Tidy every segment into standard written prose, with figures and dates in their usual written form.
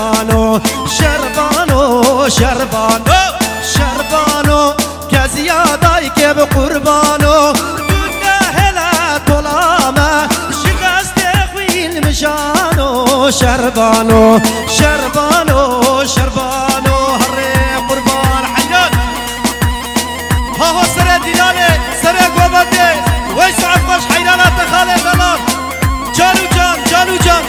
شربانو شربانو شربانو شربانو كزياداي كيف قربانو دنيا هلا طلامة شغست خوين مشانو شربانو شربانو شربانو هري قربان حيان ها سرى ديلاني سرى قوبتي ويسعد باش حيرانات خالي دلال جانو جان جانو جان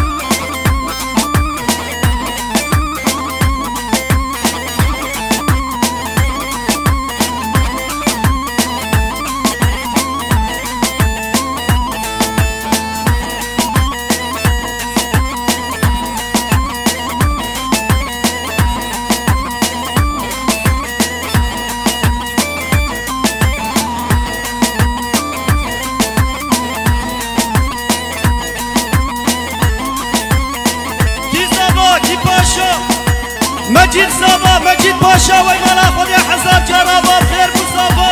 مجيد صابا مجيد باشا ويمانا خذ يا حساب جرابا بخير بصابا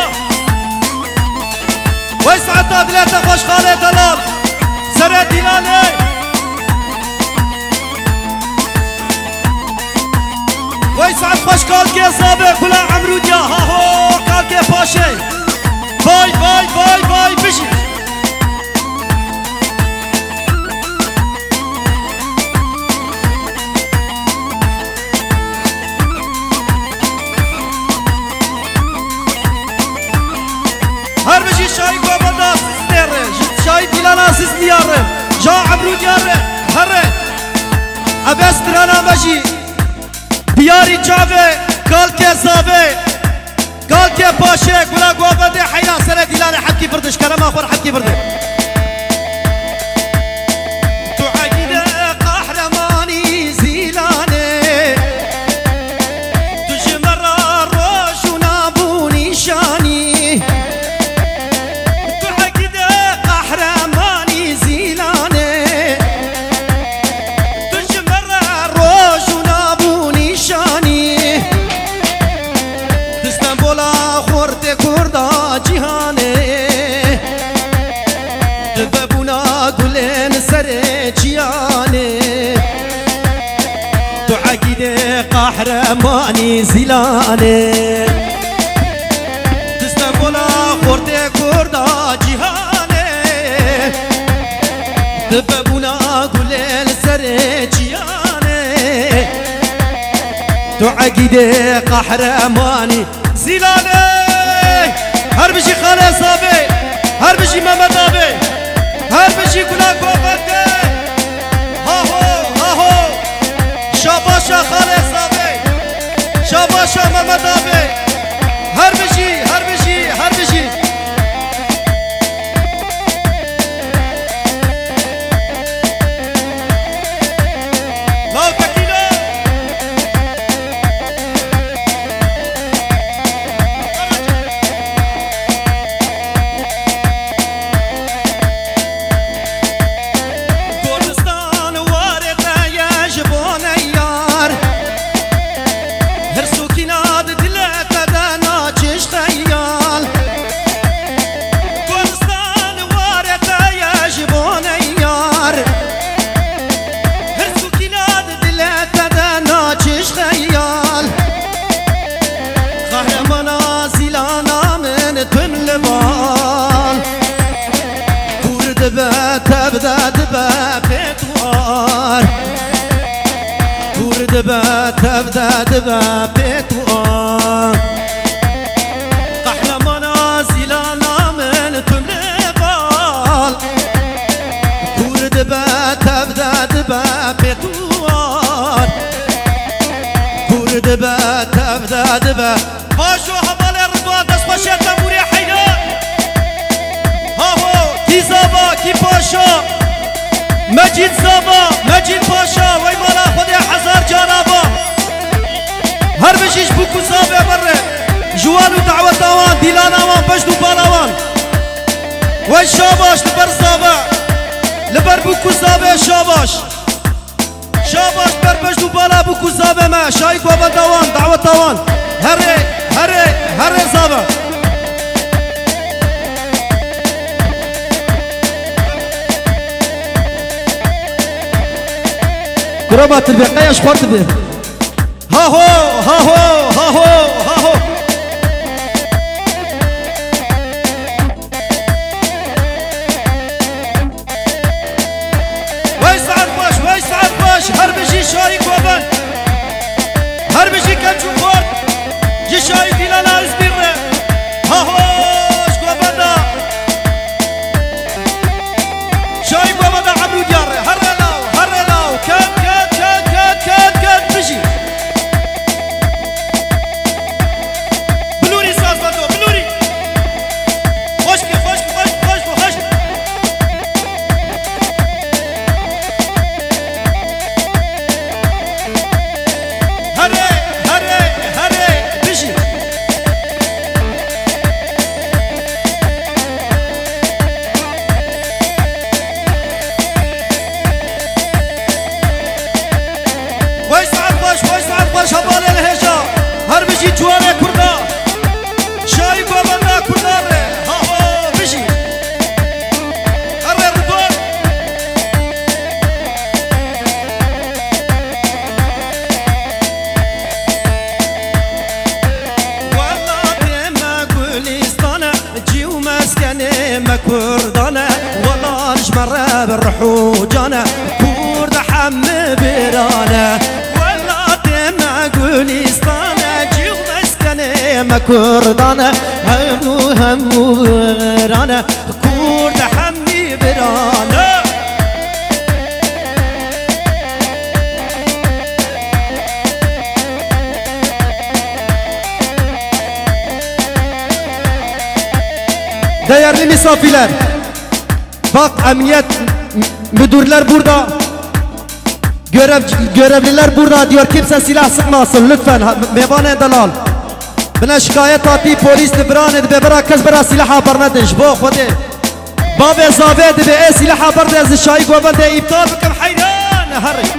ويسعد تادلات خوش خالي دلال سرى ديلاني ويسعد خوش كالكي صابا كلا عمروديا ها هو كالكي باشي باي باي باي باي بشي هر بشي شاي قوبلدا سيستير شاي ديلانا سيستيار جا عبرو ديار هر ابسترانا بشي بياري جافي قالكي صافي قالكي باشي كلا قوبلدا حيا سنة ديلانا حكي فردش كلام اخر حكي فردش تعقيد قهرماني زيلاني تجمر الروش ونابوني شاني قهرماني زيلاني تستنبولا خورتي كوردا جيهاني دببونا قولين سري جياني تعقيدي قهرماني زيلاني هربشي خالي صابي هربشي ماما دابي هربشي كلا قوبتي هاهو شاباشا خالي صابي شاباشا ماما دابي هربشي هربشي هربشي لاو تكيلا كردستان وارد يجبون يار هرسوكي ناد دلت دانا چش خيال كردستان وارد يجبون يار هرسوكي ناد دلت دانا چش خيال قهرمانا زيلانا من تملبال كرد بتبدا دبا بتوار كرد بتبدا دبا بتوار قهرمانا زيلانا من تملبال كرد بتبدا دبا بتوار كرد بتبدا دبا باشو حبالي رضوان دست باشي تنبوري حينا هاهو كي زابا كي باشا مجيد زابا مجيد باشا ويمانا خذ يا حزار جانابا هر بشيش بوكو زابا بره جوان ودعوة داوان ديلانا وان بجدو بالاوان وي شاباش لبر زابا لبر بوكو زابا شاباش شاباش بر بجدو بالا بوكو زابا ما شايك وابا داوان دعوة داوان هري هري هري زابا قرابة البقية شفرت به ها هو ها هو ها هو ها هو ويسعد باش هر بجي شاي كوبان هر بجي كنشو فور جي شاي ديلانا ازبيره ها هو شكوبانا شاي كوبانا عمرو ديار هرلاو كان بجي بلوري ساساتو بلوري خشك هري بجي ويسعد باش هبالي الهجا هر بجي جواري كردا شاي قوامنا كردار ها هو بجي هري ردون والله ديما قوليستانا جيو مسكني ما كردانا والله نجمر بالروح وجانا كرد حم برانا قوليستانا جيو مسكني ما كردانا همو برانا كرد حمي برانا Değerli misafirler, bak emniyet müdürler burada, görevliler burada diyor, kimse silah sıkmasın lütfen. Mevane dalal bana şikayet attı, polis libran edip bırak kız bırak silah haber nedin bu خودی باب زاویه به silah haber de از شای گوبنده ابطال بکم حیران هری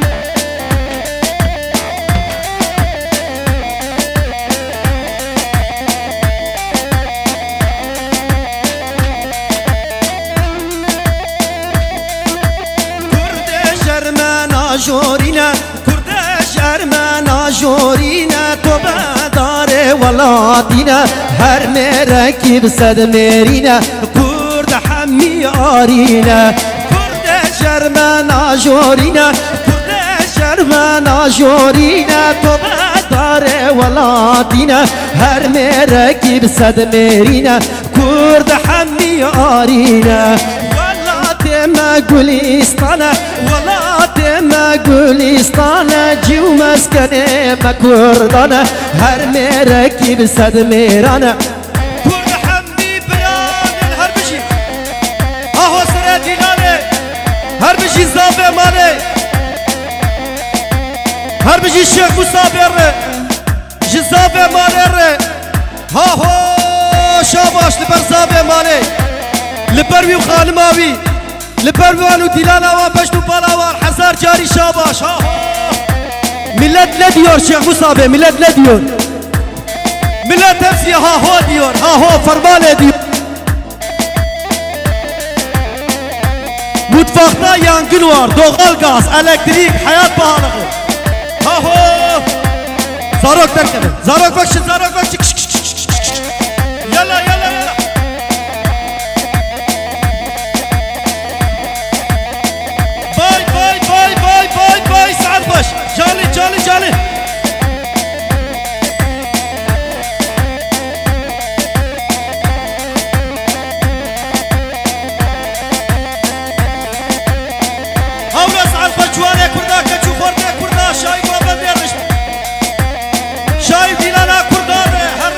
جورينا كردش أرمانا جورينا توبة دار ولادينا هر مركب صد ميرينا كرد حمي آرينا كردش أرمانا جورينا كردش أرمانا جورينا توبة دار ولادينا هر مركب صد ميرينا كرد حمي آرينا ما قوليستانا ما قوليستانا جيو مسكني ما كردانا هر مركب صد ميرانا كرد حمي بران هر بجي اهو سراتي نالي هر بجي زابي مالي هر بجي الشيخ مصابر جزابي مالي ها هو شاباش لبر زابي مالي لبروي وخالماوي لبروان وديلانا وبشت وبلاوان حزار جاري شاباش ها ملت لا ديور شيخ مصابي ملت لا ديور ملت تمسي ها هو ديور ها هو فرمان ديور متفاقنا يانجن وار دوغال غاز الكتريك حياة بهالغ ها هو زاروك تركب زاروك بكش يلا باي سعد باش جالي هولا سعد باش جواني كردا كتشو خورده كردا شاي بابا ديرش شاي ديلانا كردا هر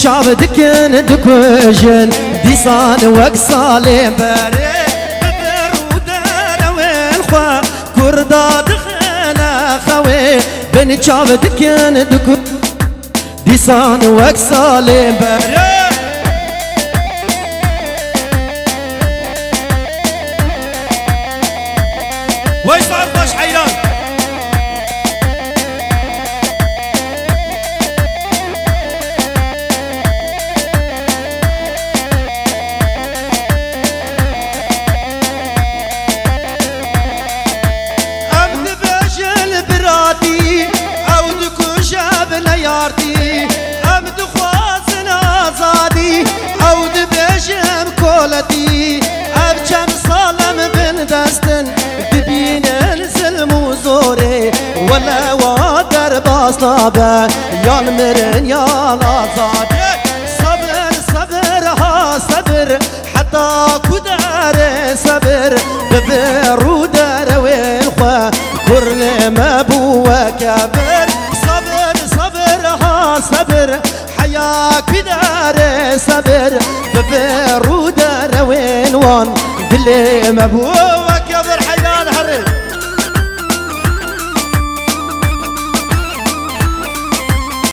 چاو دکن دکوژن دیسان وک سالم بره ببرو دروین خوا کردا دخنا خوی بن چاو دکن دکو دیسان وک سالم بره ويصعب باش حيران أمد بجل براتي أو دكو شاب ليارتي أمد خوازن آزادي أو دبجم كولتي أبجم صالم بن دستن ببين الزلم وزوري ولا وادر باصلابه يان مرن يان آزادي صبر صبر ها صبر حتى كدار صبر ببرو دار والخوا كل ما بوا كبر صبر صبر ها صبر حياك بدار صبر ببرو دار والوان بلي ما بوا